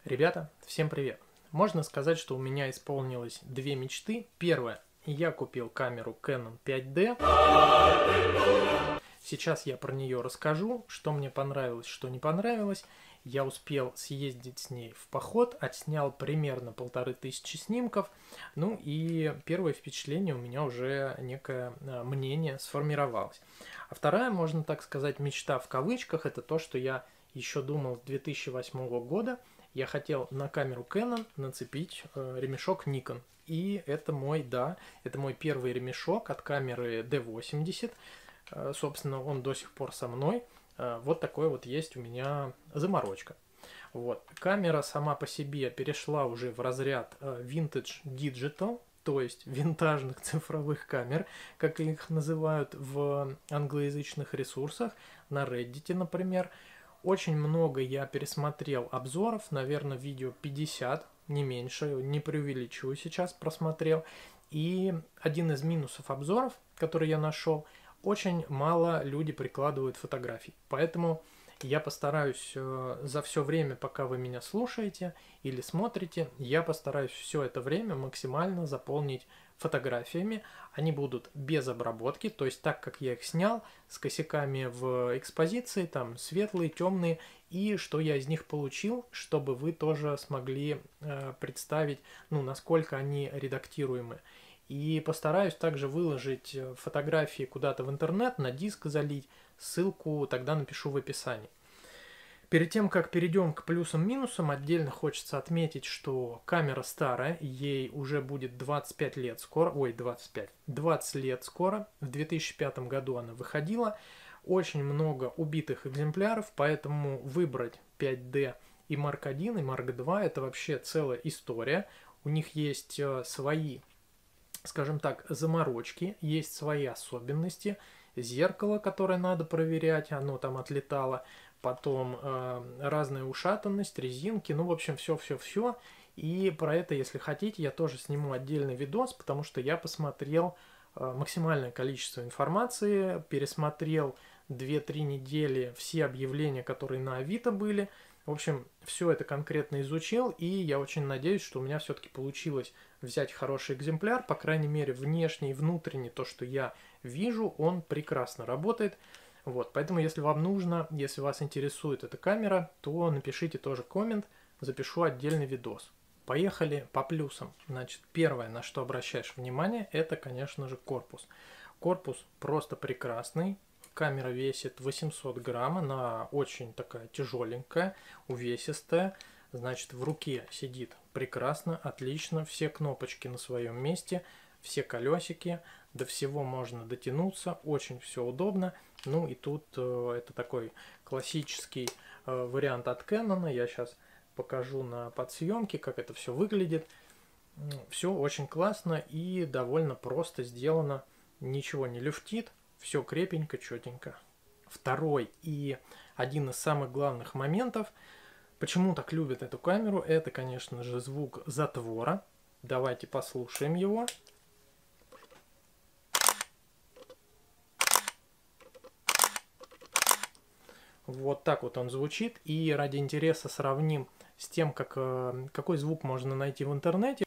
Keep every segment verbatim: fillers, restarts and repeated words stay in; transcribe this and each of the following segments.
Ребята, всем привет! Можно сказать, что у меня исполнилось две мечты. Первая, я купил камеру Canon пять дэ. Сейчас я про нее расскажу, что мне понравилось, что не понравилось. Я успел съездить с ней в поход, отснял примерно полторы тысячи снимков. Ну и первое впечатление у меня уже некое мнение сформировалось. А вторая, можно так сказать, мечта в кавычках, это то, что я еще думал с две тысячи восьмого года. Я хотел на камеру Canon нацепить э, ремешок Nikon. И это мой, да, это мой первый ремешок от камеры дэ восемьдесят. Э, собственно, он до сих пор со мной. Э, вот такой вот есть у меня заморочка. Вот. Камера сама по себе перешла уже в разряд э, Vintage Digital, то есть винтажных цифровых камер, как их называют в англоязычных ресурсах, на Reddit, например. Очень много я пересмотрел обзоров, наверное, видео пятьдесят, не меньше, не преувеличиваю сейчас, просмотрел. И один из минусов обзоров, который я нашел, очень мало люди прикладывают фотографий. Поэтому я постараюсь за все время, пока вы меня слушаете или смотрите, я постараюсь все это время максимально заполнить фотографиями. Они будут без обработки, то есть так, как я их снял, с косяками в экспозиции, там светлые, темные, и что я из них получил, чтобы вы тоже смогли э, представить, ну, насколько они редактируемы. И постараюсь также выложить фотографии куда-то в интернет, на диск залить, ссылку тогда напишу в описании. Перед тем, как перейдем к плюсам-минусам, отдельно хочется отметить, что камера старая, ей уже будет двадцать пять лет скоро, ой, двадцать пять, двадцать лет скоро, в две тысячи пятом году она выходила, очень много убитых экземпляров, поэтому выбрать пять дэ и марк один, и марк два это вообще целая история, у них есть свои, скажем так, заморочки, есть свои особенности, зеркало, которое надо проверять, оно там отлетало, потом э, разная ушатанность, резинки, ну, в общем, все-все-все. И про это, если хотите, я тоже сниму отдельный видос, потому что я посмотрел э, максимальное количество информации, пересмотрел две-три недели все объявления, которые на Авито были. В общем, все это конкретно изучил, и я очень надеюсь, что у меня все-таки получилось взять хороший экземпляр, по крайней мере, внешне и внутренне то, что я вижу, он прекрасно работает. Вот, поэтому, если вам нужно, если вас интересует эта камера, то напишите тоже коммент, запишу отдельный видос. Поехали по плюсам. Значит, первое, на что обращаешь внимание, это, конечно же, корпус. Корпус просто прекрасный. Камера весит восемьсот грамм, она очень такая тяжеленькая, увесистая. Значит, в руке сидит прекрасно, отлично, все кнопочки на своем месте, все колесики, до всего можно дотянуться, очень все удобно. Ну и тут э, это такой классический э, вариант от Canon. Я сейчас покажу на подсъемке, как это все выглядит. Все очень классно и довольно просто сделано. Ничего не люфтит, все крепенько, четенько. Второй и один из самых главных моментов, почему так любят эту камеру, это, конечно же, звук затвора. Давайте послушаем его. Вот так вот он звучит, и ради интереса сравним с тем, как, какой звук можно найти в интернете.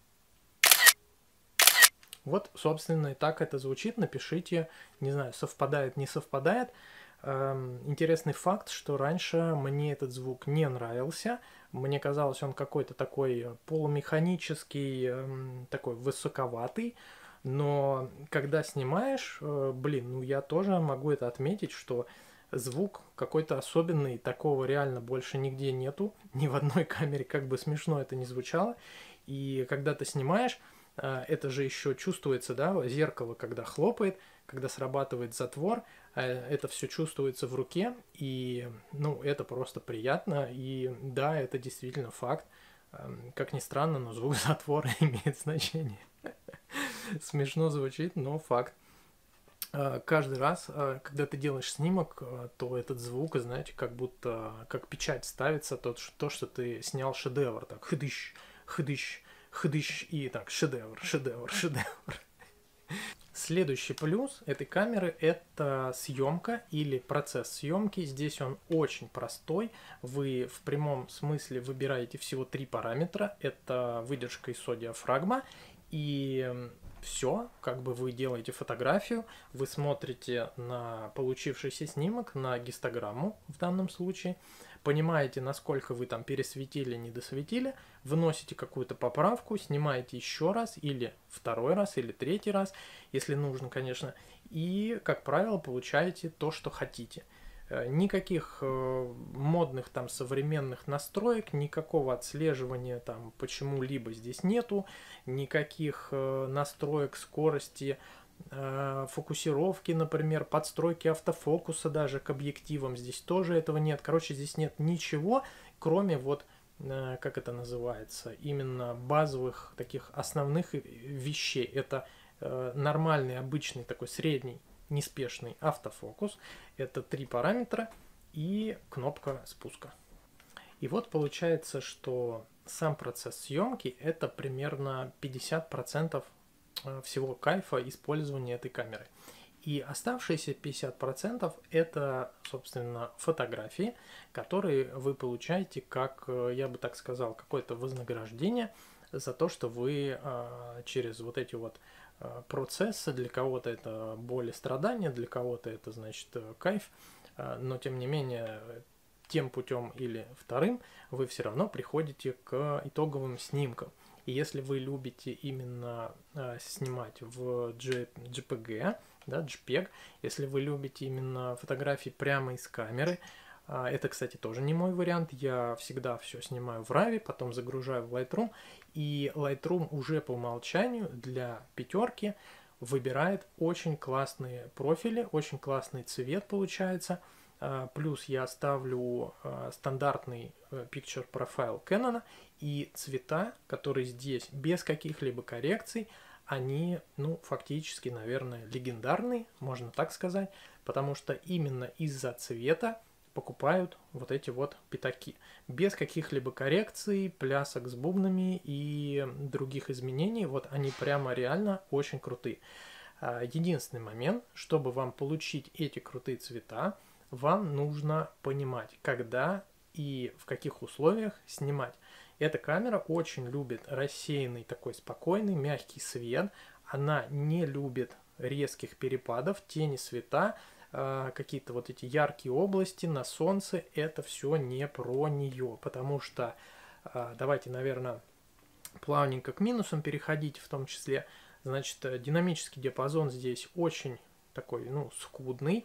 Вот, собственно, и так это звучит. Напишите, не знаю, совпадает, не совпадает. Интересный факт, что раньше мне этот звук не нравился. Мне казалось, он какой-то такой полумеханический, такой высоковатый. Но когда снимаешь, блин, ну я тоже могу это отметить, что звук какой-то особенный, такого реально больше нигде нету, ни в одной камере, как бы смешно это ни звучало. И когда ты снимаешь, это же еще чувствуется, да, зеркало, когда хлопает, когда срабатывает затвор, это все чувствуется в руке, и, ну, это просто приятно, и да, это действительно факт. Как ни странно, но звук затвора имеет значение. Смешно звучит, но факт. Каждый раз, когда ты делаешь снимок, то этот звук, знаете, как будто, как печать ставится, то, то что ты снял шедевр, так, хыдыщ, хыдыщ, хыдыщ, и так, шедевр, шедевр, шедевр. Следующий плюс этой камеры – это съемка или процесс съемки. Здесь он очень простой. Вы в прямом смысле выбираете всего три параметра. Это выдержка ай эс о-диафрагма. И все, как бы вы делаете фотографию, вы смотрите на получившийся снимок, на гистограмму в данном случае, понимаете, насколько вы там пересветили, не досветили, вносите какую-то поправку, снимаете еще раз, или второй раз, или третий раз, если нужно, конечно, и, как правило, получаете то, что хотите. Никаких э, модных там современных настроек, никакого отслеживания там почему-либо здесь нету, никаких э, настроек скорости, э, фокусировки, например, подстройки автофокуса даже к объективам, здесь тоже этого нет. Короче, здесь нет ничего, кроме вот, э, как это называется, именно базовых таких основных вещей. Это э, нормальный, обычный такой средний неспешный автофокус, это три параметра и кнопка спуска. И вот получается, что сам процесс съемки это примерно пятьдесят процентов всего кайфа использования этой камеры. И оставшиеся пятьдесят процентов это, собственно, фотографии, которые вы получаете как, я бы так сказал, какое-то вознаграждение за то, что вы через вот эти вот процессы, для кого-то это боль и страдания, для кого-то это, значит, кайф, но тем не менее тем путем или вторым вы все равно приходите к итоговым снимкам. И если вы любите именно снимать в джей пи джи, да, джпег, если вы любите именно фотографии прямо из камеры, это, кстати, тоже не мой вариант. Я всегда все снимаю в рави, потом загружаю в Lightroom. И Lightroom уже по умолчанию для пятерки выбирает очень классные профили, очень классный цвет получается. Плюс я ставлю стандартный Picture Profile Canon, и цвета, которые здесь без каких-либо коррекций, они, ну, фактически, наверное, легендарные, можно так сказать, потому что именно из-за цвета покупают вот эти вот пятаки. Без каких-либо коррекций, плясок с бубнами и других изменений. Вот они прямо реально очень крутые. Единственный момент, чтобы вам получить эти крутые цвета, вам нужно понимать, когда и в каких условиях снимать. Эта камера очень любит рассеянный такой спокойный, мягкий свет. Она не любит резких перепадов, тени, света, какие-то вот эти яркие области на солнце, это все не про нее, потому что, давайте, наверное, плавненько к минусам переходить в том числе, значит, динамический диапазон здесь очень такой, ну, скудный,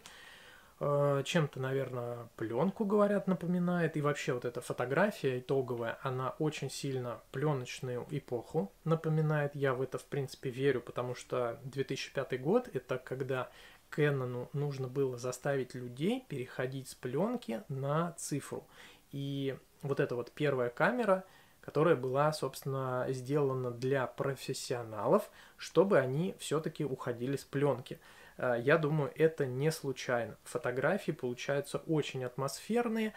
чем-то, наверное, пленку, говорят, напоминает, и вообще вот эта фотография итоговая, она очень сильно пленочную эпоху напоминает, я в это, в принципе, верю, потому что две тысячи пятый год, это когда Canon нужно было заставить людей переходить с пленки на цифру. И вот эта вот первая камера, которая была, собственно, сделана для профессионалов, чтобы они все-таки уходили с пленки. Я думаю, это не случайно. Фотографии получаются очень атмосферные.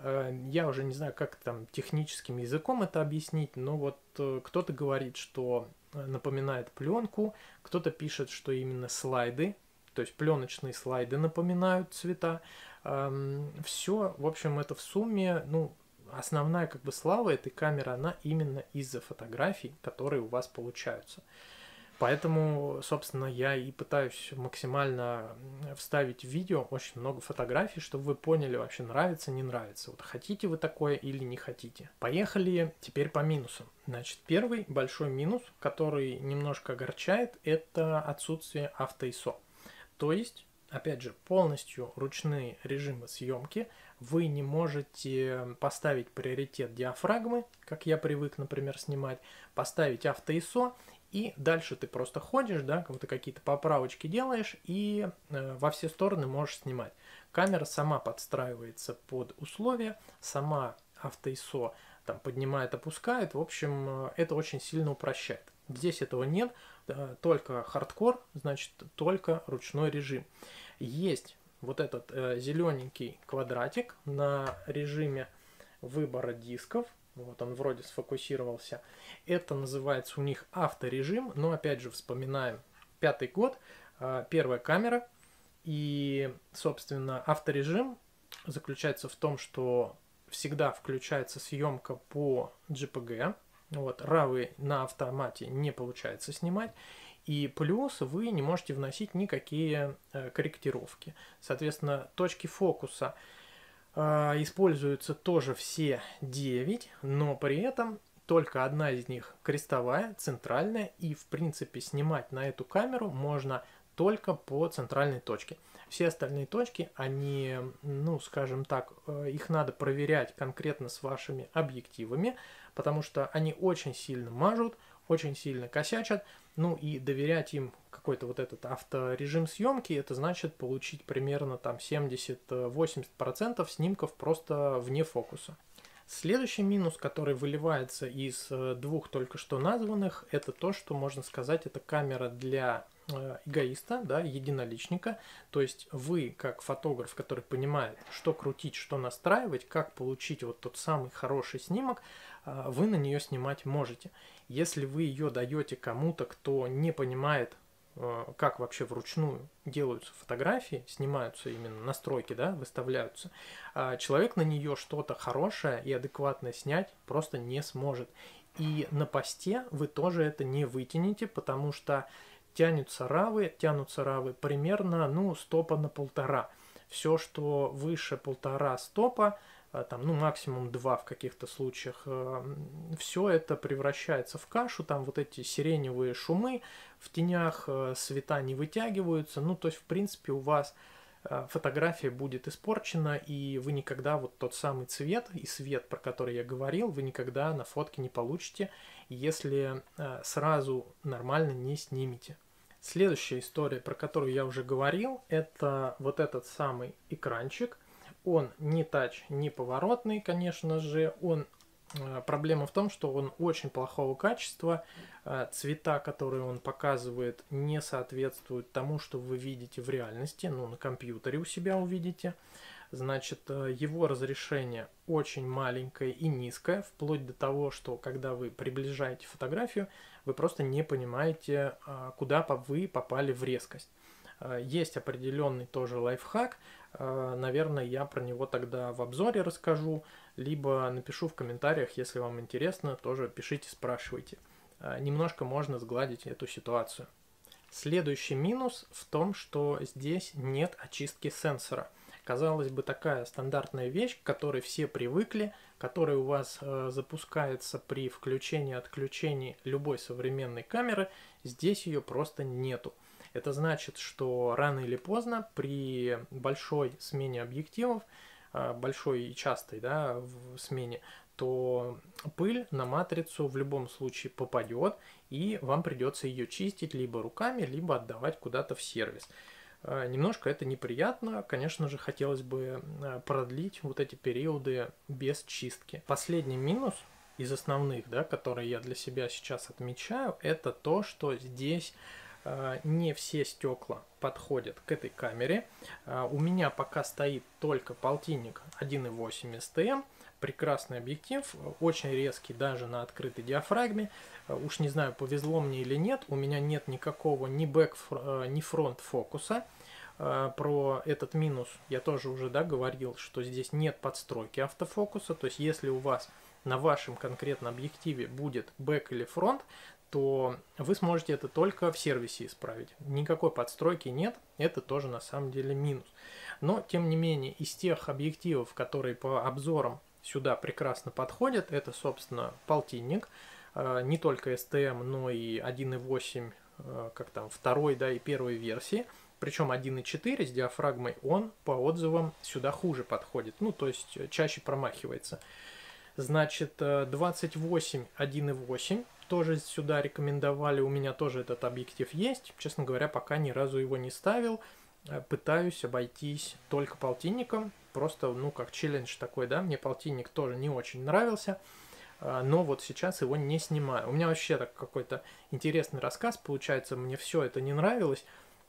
Я уже не знаю, как там техническим языком это объяснить, но вот кто-то говорит, что напоминает пленку, кто-то пишет, что именно слайды, то есть пленочные слайды напоминают цвета. Все, в общем, это в сумме, ну, основная как бы слава этой камеры, она именно из-за фотографий, которые у вас получаются. Поэтому, собственно, я и пытаюсь максимально вставить в видео очень много фотографий, чтобы вы поняли, вообще нравится, не нравится. Вот хотите вы такое или не хотите. Поехали теперь по минусам. Значит, первый большой минус, который немножко огорчает, это отсутствие авто ай эс о. То есть, опять же, полностью ручные режимы съемки. Вы не можете поставить приоритет диафрагмы, как я привык, например, снимать, поставить авто ай эс о, и дальше ты просто ходишь, да, как ты какие-то поправочки делаешь, и э, во все стороны можешь снимать. Камера сама подстраивается под условия, сама авто ай эс о там поднимает, опускает. В общем, это очень сильно упрощает. Здесь этого нет, только хардкор, значит, только ручной режим. Есть вот этот э, зелененький квадратик на режиме выбора дисков. Вот он вроде сфокусировался. Это называется у них авторежим, но опять же вспоминаем пятый год. Первая камера. И, собственно, авторежим заключается в том, что всегда включается съемка по джей пи джи. Вот, равы на автомате не получается снимать. И плюс вы не можете вносить никакие э, корректировки. Соответственно, точки фокуса э, используются тоже все девять, но при этом только одна из них крестовая, центральная. И, в принципе, снимать на эту камеру можно только по центральной точке. Все остальные точки, они, ну, скажем так, их надо проверять конкретно с вашими объективами, потому что они очень сильно мажут, очень сильно косячат, ну и доверять им какой-то вот этот авторежим съемки, это значит получить примерно там семьдесят-восемьдесят процентов снимков просто вне фокуса. Следующий минус, который выливается из двух только что названных, это то, что, можно сказать, это камера для эгоиста, да, единоличника. То есть вы, как фотограф, который понимает, что крутить, что настраивать, как получить вот тот самый хороший снимок, вы на нее снимать можете. Если вы ее даете кому-то, кто не понимает, как вообще вручную делаются фотографии, снимаются именно настройки, да, выставляются, человек на нее что-то хорошее и адекватное снять просто не сможет. И на посте вы тоже это не вытянете, потому что тянутся равы, тянутся равы примерно, ну, стопа на полтора. Все, что выше полтора стопа, там, ну, максимум два в каких-то случаях, все это превращается в кашу, там вот эти сиреневые шумы в тенях, света не вытягиваются, ну, то есть, в принципе, у вас фотография будет испорчена, и вы никогда вот тот самый цвет и свет, про который я говорил, вы никогда на фотке не получите, если сразу нормально не снимете. Следующая история, про которую я уже говорил, это вот этот самый экранчик. Он не тач, не поворотный, конечно же. Он, проблема в том, что он очень плохого качества. Цвета, которые он показывает, не соответствуют тому, что вы видите в реальности. Ну, на компьютере у себя увидите. Значит, его разрешение очень маленькое и низкое, вплоть до того, что когда вы приближаете фотографию, вы просто не понимаете, куда вы попали в резкость. Есть определенный тоже лайфхак, наверное, я про него тогда в обзоре расскажу, либо напишу в комментариях, если вам интересно, тоже пишите, спрашивайте. Немножко можно сгладить эту ситуацию. Следующий минус в том, что здесь нет очистки сенсора. Казалось бы, такая стандартная вещь, к которой все привыкли, которая у вас э, запускается при включении-отключении любой современной камеры, здесь ее просто нету. Это значит, что рано или поздно при большой смене объективов, э, большой и частой, да, в смене, то пыль на матрицу в любом случае попадет, и вам придется ее чистить либо руками, либо отдавать куда-то в сервис. Немножко это неприятно, конечно же, хотелось бы продлить вот эти периоды без чистки. Последний минус из основных, да, которые я для себя сейчас отмечаю, это то, что здесь не все стекла подходят к этой камере. У меня пока стоит только полтинник один и восемь эс тэ эм, прекрасный объектив, очень резкий даже на открытой диафрагме. Уж не знаю, повезло мне или нет, у меня нет никакого ни бэк, ни фронт фокуса. Про этот минус я тоже уже, да, говорил, что здесь нет подстройки автофокуса. То есть если у вас на вашем конкретном объективе будет бэк или фронт, то вы сможете это только в сервисе исправить. Никакой подстройки нет, это тоже на самом деле минус. Но, тем не менее, из тех объективов, которые по обзорам сюда прекрасно подходят, это, собственно, полтинник, не только эс тэ эм, но и один и восемь, как там, второй, да, и первой версии. Причем один и четыре с диафрагмой, он по отзывам сюда хуже подходит, ну, то есть чаще промахивается. Значит, двадцать восемь один и восемь тоже сюда рекомендовали, у меня тоже этот объектив есть. Честно говоря, пока ни разу его не ставил, пытаюсь обойтись только полтинником, просто, ну, как челлендж такой, да, мне полтинник тоже не очень нравился, но вот сейчас его не снимаю. У меня вообще так какой-то интересный рассказ получается, мне все это не нравилось.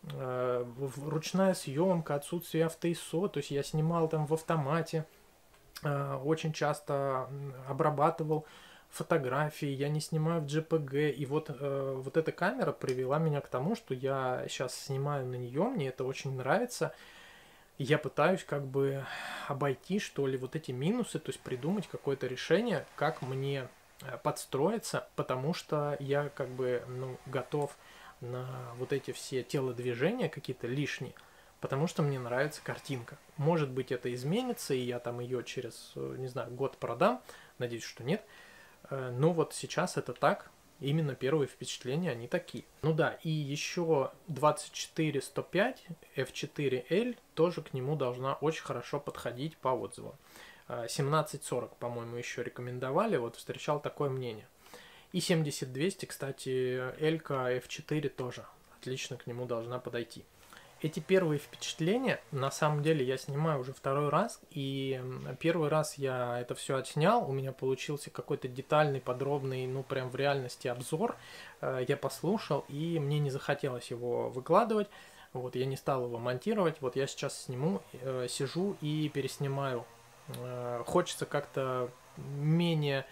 Ручная съемка, отсутствие авто-ай эс о, то есть я снимал там в автомате, очень часто обрабатывал фотографии, я не снимаю в джей пи джи. И вот, э, вот эта камера привела меня к тому, что я сейчас снимаю на нее, мне это очень нравится. И я пытаюсь как бы обойти, что ли, вот эти минусы, то есть придумать какое-то решение, как мне подстроиться, потому что я как бы, ну, готов на вот эти все телодвижения какие-то лишние, потому что мне нравится картинка. Может быть, это изменится, и я там ее через, не знаю, год продам, надеюсь, что нет. Но вот сейчас это так, именно первые впечатления, они такие. Ну да, и еще двадцать четыре сто пять эф четыре эл тоже к нему должна очень хорошо подходить по отзывам. семнадцать сорок, по-моему, еще рекомендовали, вот встречал такое мнение. И семьдесят двести, кстати, L-ка эф четыре тоже отлично к нему должна подойти. Эти первые впечатления, на самом деле, я снимаю уже второй раз, и первый раз я это все отснял, у меня получился какой-то детальный, подробный, ну прям в реальности обзор, я послушал, и мне не захотелось его выкладывать, вот я не стал его монтировать, вот я сейчас сниму, сижу и переснимаю. Хочется как-то менее,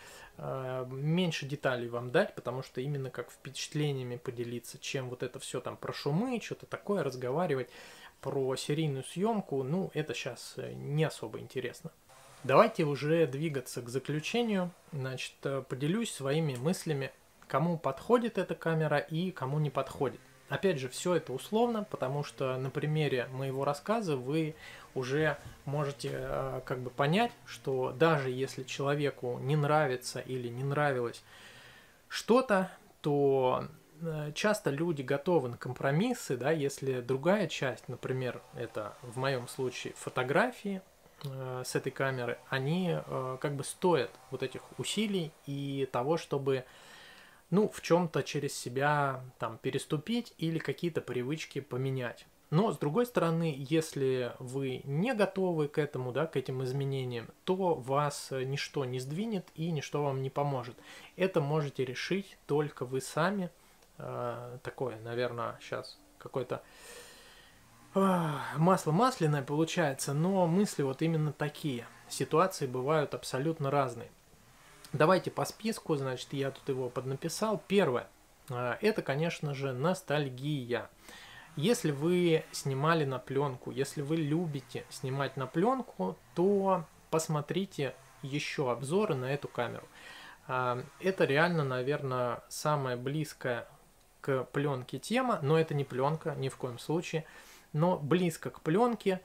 меньше деталей вам дать, потому что именно как впечатлениями поделиться, чем вот это все там про шумы, что-то такое разговаривать, про серийную съемку, ну, это сейчас не особо интересно. Давайте уже двигаться к заключению. Значит, поделюсь своими мыслями, кому подходит эта камера и кому не подходит. Опять же, все это условно, потому что на примере моего рассказа вы уже можете э, как бы понять, что даже если человеку не нравится или не нравилось что-то, то э, часто люди готовы на компромиссы, да, если другая часть, например, это в моем случае фотографии э, с этой камеры, они э, как бы стоят вот этих усилий и того, чтобы ну, в чем-то через себя там переступить или какие-то привычки поменять. Но, с другой стороны, если вы не готовы к этому, да, к этим изменениям, то вас ничто не сдвинет и ничто вам не поможет. Это можете решить только вы сами. Э, такое, наверное, сейчас какое-то э, масло масляное получается, но мысли вот именно такие. Ситуации бывают абсолютно разные. Давайте по списку, значит, я тут его поднаписал. Первое, это, конечно же, ностальгия. Если вы снимали на пленку, если вы любите снимать на пленку, то посмотрите еще обзоры на эту камеру. Это реально, наверное, самая близкая к пленке тема, но это не пленка, ни в коем случае, но близко к пленке.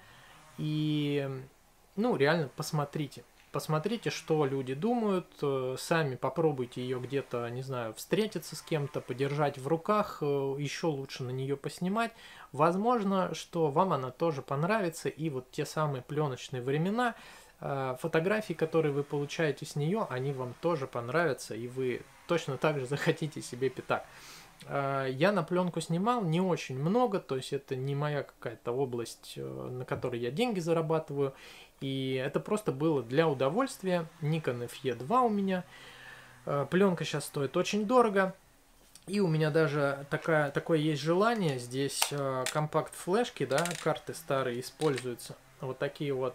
И, ну, реально посмотрите. Посмотрите, что люди думают, сами попробуйте ее где-то, не знаю, встретиться с кем-то, подержать в руках, еще лучше на нее поснимать. Возможно, что вам она тоже понравится, и вот те самые пленочные времена, фотографии, которые вы получаете с нее, они вам тоже понравятся, и вы точно так же захотите себе пятак. Я на пленку снимал не очень много, то есть это не моя какая-то область, на которой я деньги зарабатываю, и это просто было для удовольствия. Nikon эф и два у меня. Пленка сейчас стоит очень дорого. И у меня даже такая, такое есть желание. Здесь компакт-флешки, да, карты старые используются. Вот такие вот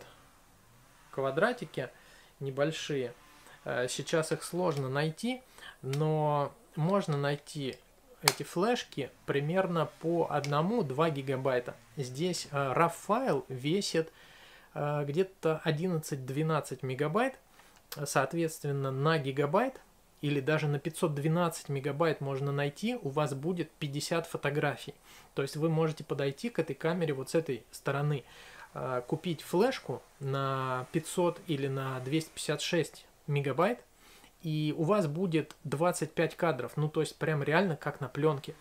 квадратики небольшие. Сейчас их сложно найти, но можно найти эти флешки примерно по одному-два гигабайта. Здесь RAW файл весит где-то одиннадцать-двенадцать мегабайт, соответственно, на гигабайт или даже на пятьсот двенадцать мегабайт можно найти, у вас будет пятьдесят фотографий. То есть вы можете подойти к этой камере вот с этой стороны, купить флешку на пятьсот или на двести пятьдесят шесть мегабайт, и у вас будет двадцать пять кадров, ну то есть прям реально как на пленке.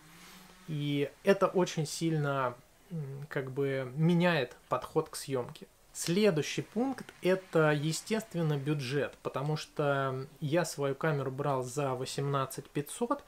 И это очень сильно как бы меняет подход к съемке. Следующий пункт – это, естественно, бюджет, потому что я свою камеру брал за восемнадцать тысяч пятьсот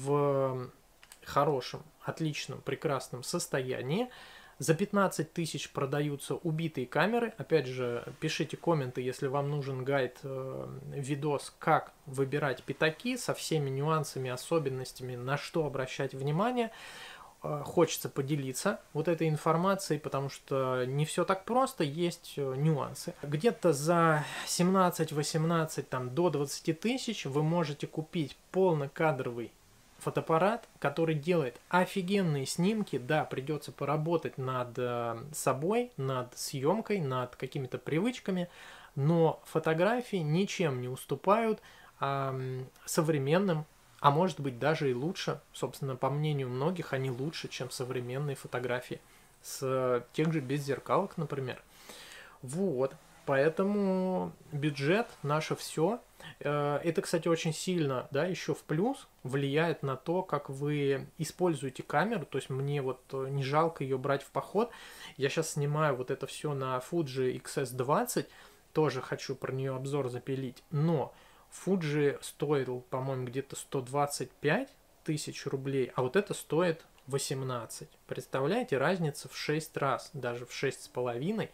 в хорошем, отличном, прекрасном состоянии. За пятнадцать тысяч продаются убитые камеры. Опять же, пишите комменты, если вам нужен гайд, э, видос, как выбирать пятаки со всеми нюансами, особенностями, на что обращать внимание. хочется поделиться вот этой информацией, потому что не все так просто, есть нюансы. Где-то за семнадцать-восемнадцать, там, до двадцати тысяч вы можете купить полнокадровый фотоаппарат, который делает офигенные снимки. Да, придется поработать над собой, над съемкой, над какими-то привычками, но фотографии ничем не уступают а, современным, а может быть даже и лучше. Собственно, по мнению многих, они лучше, чем современные фотографии с тех же беззеркалок, например. Вот, поэтому бюджет наше все. Это, кстати, очень сильно, да, еще в плюс влияет на то, как вы используете камеру. То есть мне вот не жалко ее брать в поход. Я сейчас снимаю вот это все на Fuji икс эс двадцать, тоже хочу про нее обзор запилить, но Fuji стоил, по-моему, где-то сто двадцать пять тысяч рублей, а вот это стоит восемнадцать. Представляете, разница в шесть раз, даже в шесть с половиной.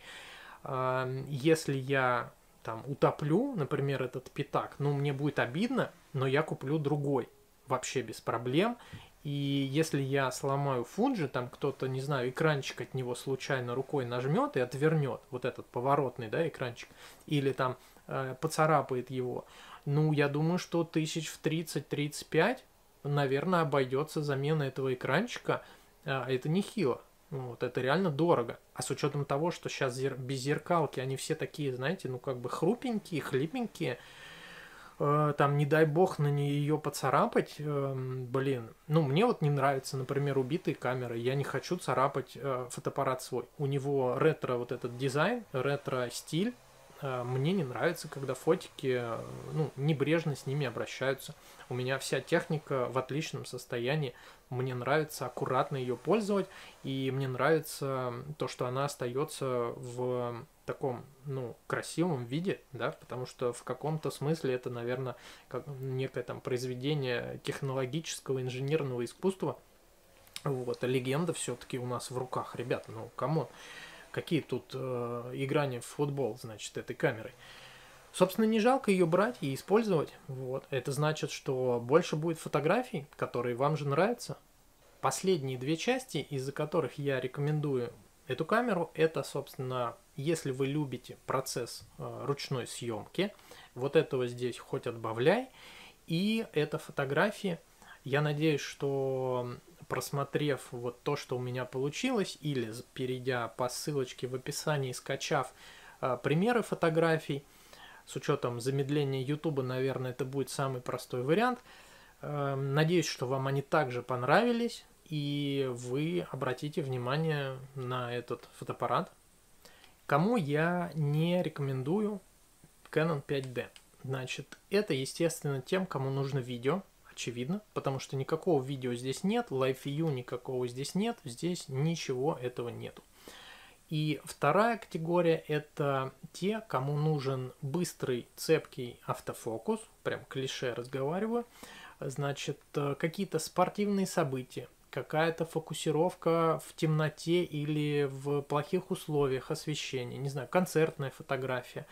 Если я там утоплю, например, этот пятак, ну, мне будет обидно, но я куплю другой, вообще без проблем. И если я сломаю Fuji, там кто-то, не знаю, экранчик от него случайно рукой нажмет и отвернет, вот этот поворотный, да, экранчик, или там э, поцарапает его, ну, я думаю, что тысяч в тридцать-тридцать пять, наверное, обойдется замена этого экранчика, а это нехило. Вот, это реально дорого. А с учетом того, что сейчас зер... беззеркалки, они все такие, знаете, ну как бы хрупенькие, хлипенькие, э, там, не дай бог, на нее поцарапать, э, блин, ну мне вот не нравится, например, убитые камеры, я не хочу царапать э, фотоаппарат свой. У него ретро вот этот дизайн, ретро-стиль, э, мне не нравится, когда фотики, э, ну, небрежно с ними обращаются. У меня вся техника в отличном состоянии. Мне нравится аккуратно ее пользовать, и мне нравится то, что она остается в таком, ну, красивом виде, да, потому что в каком-то смысле это, наверное, как некое там произведение технологического инженерного искусства. Вот, а легенда все-таки у нас в руках, ребята, ну, камон, какие тут э, играния в футбол, значит, этой камерой. Собственно, не жалко ее брать и использовать. Вот. Это значит, что больше будет фотографий, которые вам же нравятся. Последние две части, из-за которых я рекомендую эту камеру, это, собственно, если вы любите процесс э, ручной съемки, вот этого здесь хоть отбавляй, и это фотографии. Я надеюсь, что просмотрев вот то, что у меня получилось, или перейдя по ссылочке в описании, скачав э, примеры фотографий, с учетом замедления YouTube, наверное, это будет самый простой вариант. Надеюсь, что вам они также понравились, и вы обратите внимание на этот фотоаппарат. Кому я не рекомендую Canon пять дэ? Значит, это, естественно, тем, кому нужно видео, очевидно, потому что никакого видео здесь нет, Live View никакого здесь нет, здесь ничего этого нету. И вторая категория – это те, кому нужен быстрый, цепкий автофокус, прям клише разговариваю, значит, какие-то спортивные события, какая-то фокусировка в темноте или в плохих условиях освещения, не знаю, концертная фотография,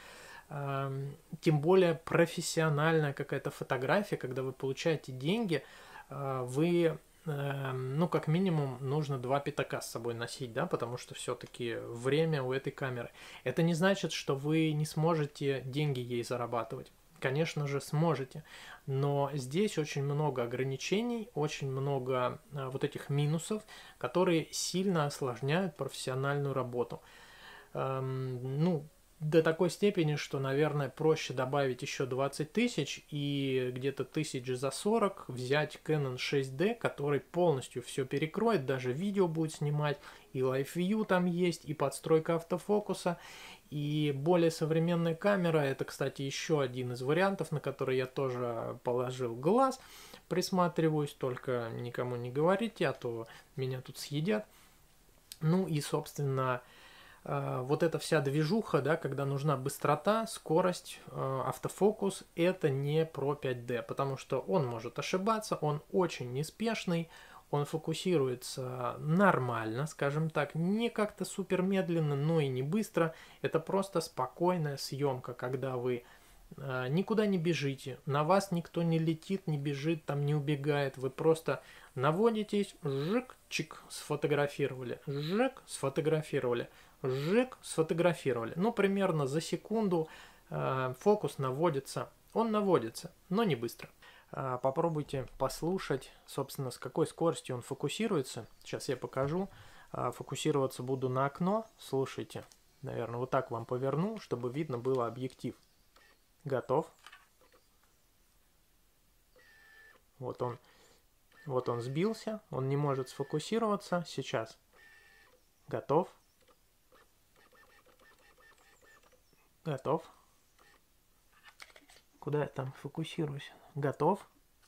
тем более профессиональная какая-то фотография, когда вы получаете деньги, вы... ну, как минимум, нужно два пятака с собой носить, да, потому что все-таки время у этой камеры. Это не значит, что вы не сможете деньги ей зарабатывать. Конечно же, сможете, но здесь очень много ограничений, очень много а, вот этих минусов, которые сильно осложняют профессиональную работу. Эм, ну, до такой степени, что, наверное, проще добавить еще двадцать тысяч и где-то тысяч за сорок взять Canon шесть дэ, который полностью все перекроет, даже видео будет снимать, и Live View там есть, и подстройка автофокуса, и более современная камера. Это, кстати, еще один из вариантов, на который я тоже положил глаз, присматриваюсь, только никому не говорите, а то меня тут съедят. Ну и, собственно, вот эта вся движуха, да, когда нужна быстрота, скорость, автофокус, это не про пять дэ, потому что он может ошибаться, он очень неспешный, он фокусируется нормально, скажем так, не как-то супер медленно, но и не быстро. Это просто спокойная съемка, когда вы э, никуда не бежите, на вас никто не летит, не бежит, там не убегает, вы просто наводитесь, жик, чик, сфотографировали, жик, сфотографировали, жик, сфотографировали. Ну, примерно за секунду э, фокус наводится, он наводится, но не быстро. Э, попробуйте послушать, собственно, с какой скоростью он фокусируется. Сейчас я покажу. Э, фокусироваться буду на окно, слушайте. Наверное, вот так вам поверну, чтобы видно было объектив. Готов. Вот он, вот он сбился, он не может сфокусироваться. Сейчас. Готов. Готов. Куда я там фокусируюсь? Готов.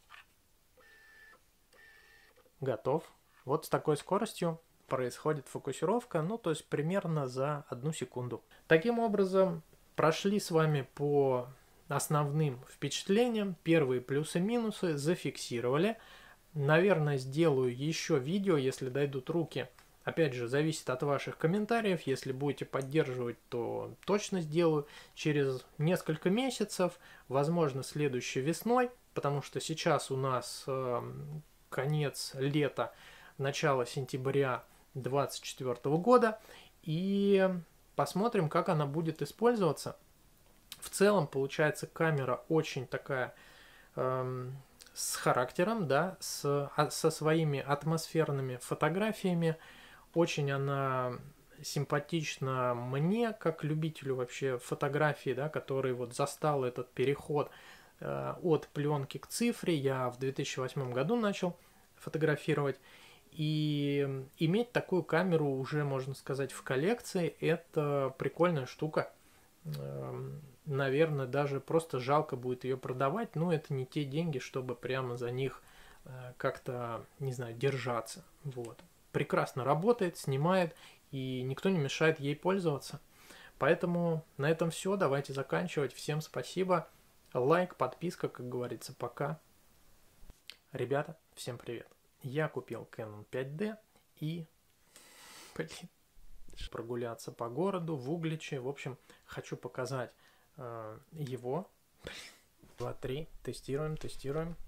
Готов. Вот с такой скоростью происходит фокусировка, ну то есть примерно за одну секунду. Таким образом, прошли с вами по основным впечатлениям, первые плюсы-минусы зафиксировали. Наверное, сделаю еще видео, если дойдут руки. Опять же, зависит от ваших комментариев. Если будете поддерживать, то точно сделаю через несколько месяцев, возможно, следующей весной, потому что сейчас у нас э, конец лета, начало сентября две тысячи двадцать четвёртого года, и посмотрим, как она будет использоваться. В целом, получается, камера очень такая э, с характером, да, с, со своими атмосферными фотографиями. Очень она симпатична мне, как любителю вообще фотографии, да, который вот застал этот переход э, от пленки к цифре. Я в две тысячи восьмом году начал фотографировать. И иметь такую камеру уже, можно сказать, в коллекции, это прикольная штука. Наверное, даже просто жалко будет ее продавать, но это не те деньги, чтобы прямо за них как-то, не знаю, держаться. Вот. Прекрасно работает, снимает, и никто не мешает ей пользоваться. Поэтому на этом все, давайте заканчивать. Всем спасибо, лайк, подписка, как говорится, пока. Ребята, всем привет. Я купил Canon пять дэ и, блин, прогуляться по городу в Угличе. В общем, хочу показать э, его. два, три, тестируем, тестируем.